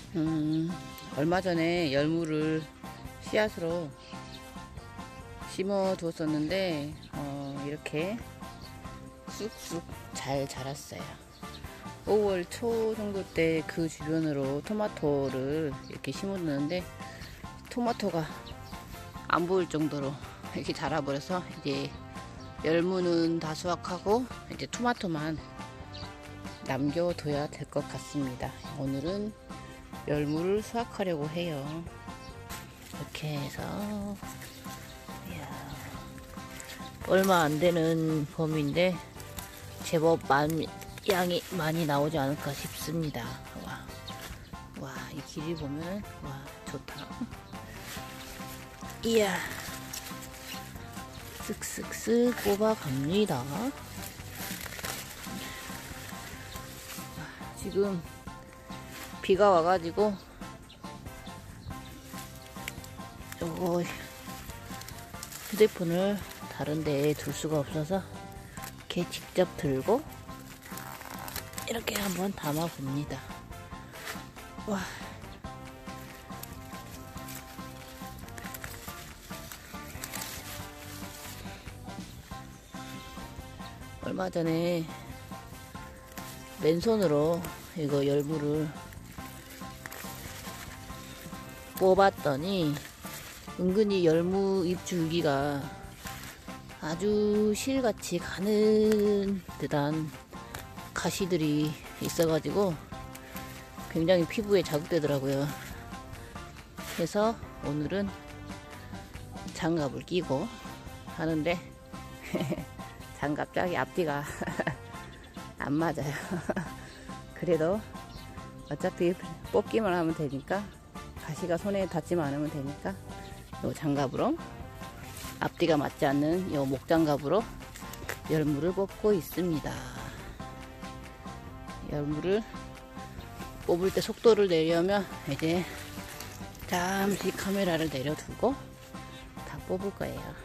얼마 전에 열무를 씨앗으로 심어 두었었는데 이렇게 쑥쑥 잘 자랐어요. 5월 초 정도 때 그 주변으로 토마토를 이렇게 심었는데 토마토가 안 보일 정도로 이렇게 자라버려서 이제 열무는 다 수확하고 이제 토마토만 남겨둬야 될 것 같습니다. 오늘은 열무를 수확하려고 해요. 이렇게 해서 이야, 얼마 안 되는 범위인데 제법 양이 많이 나오지 않을까 싶습니다. 와, 이 길이 보면 와 좋다. 이야, 쓱쓱쓱 뽑아갑니다. 지금 비가 와가지고 요거 휴대폰을 다른 데에 둘 수가 없어서 이렇게 직접 들고 이렇게 한번 담아 봅니다. 와, 얼마 전에 맨손으로 이거 열무를 뽑았더니 은근히 열무 잎 줄기가 아주 실같이 가는 듯한 가시들이 있어가지고 굉장히 피부에 자극되더라고요. 그래서 오늘은 장갑을 끼고 하는데 장갑 짝이 앞뒤가 안 맞아요. 그래도 어차피 뽑기만 하면 되니까, 가시가 손에 닿지만 않으면 되니까 요 장갑으로, 앞뒤가 맞지 않는 요 목장갑으로 열무를 뽑고 있습니다. 열무를 뽑을 때 속도를 내려면 이제 잠시 카메라를 내려두고 다 뽑을 거예요.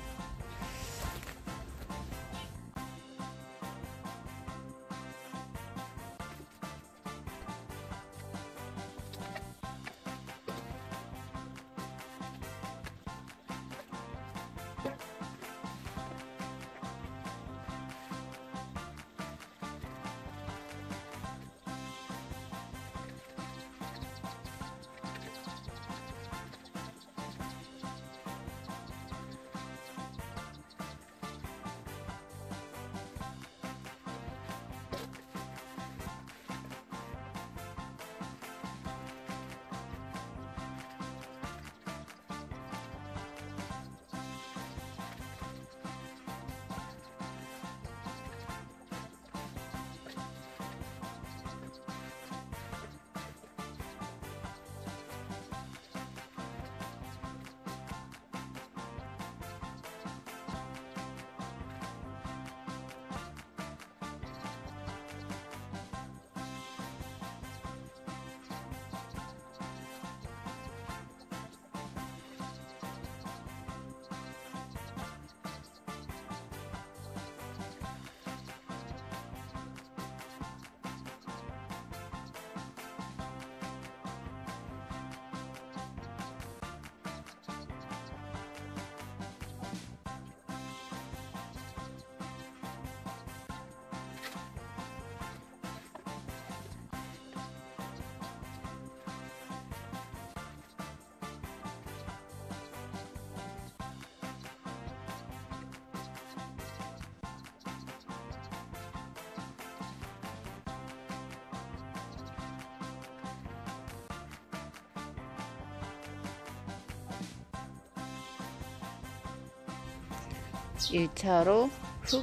일차로 흙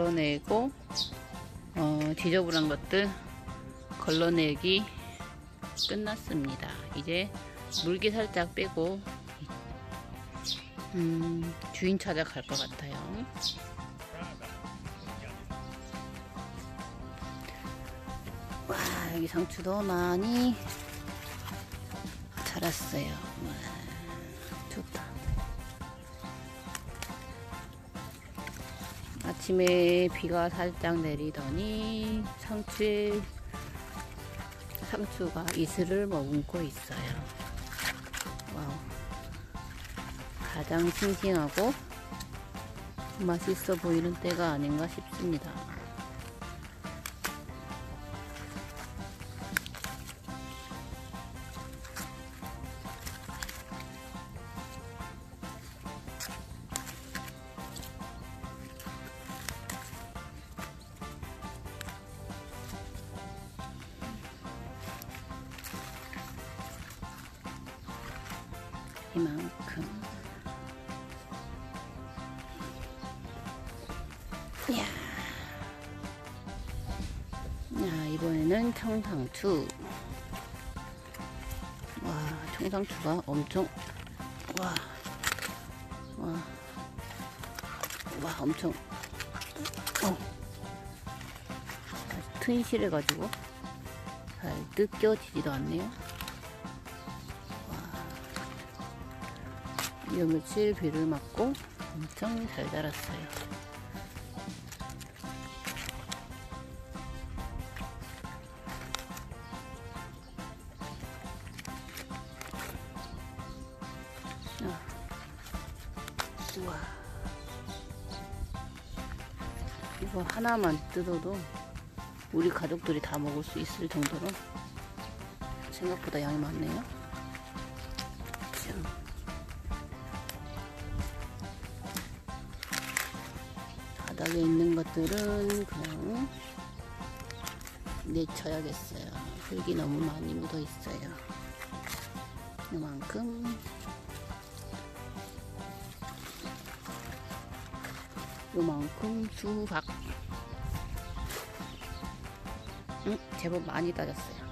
덜어내고 지저분한 것들 걸러내기 끝났습니다. 이제 물기 살짝 빼고 주인 찾아갈 것 같아요. 와, 여기 상추도 많이 자랐어요. 와, 좋다. 아침에 비가 살짝 내리더니 상추에 상추가 이슬을 머금고 있어요. 와우. 가장 싱싱하고 맛있어 보이는 때가 아닌가 싶습니다. 이만큼. 이야. 야, 이번에는 청상추. 와, 청상추가 엄청, 와, 엄청, 튼실해가지고 잘 뜯겨지지도 않네요. 이 며칠 비를 맞고 엄청 잘 자랐어요. 우와. 이거 하나만 뜯어도 우리 가족들이 다 먹을 수 있을 정도로 생각보다 양이 많네요. 바닥에 있는 것들은 그냥 내쳐야겠어요. 흙이 너무 많이 묻어 있어요. 이만큼. 요만큼 수박. 제법 많이 따졌어요.